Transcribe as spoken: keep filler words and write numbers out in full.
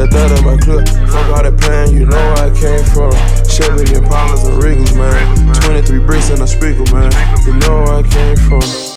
That that in my clip. Fuck all that plan, you know where I came from. Chevy Impalas and Regals, man. twenty-three bricks in a speaker, man. You know where I came from.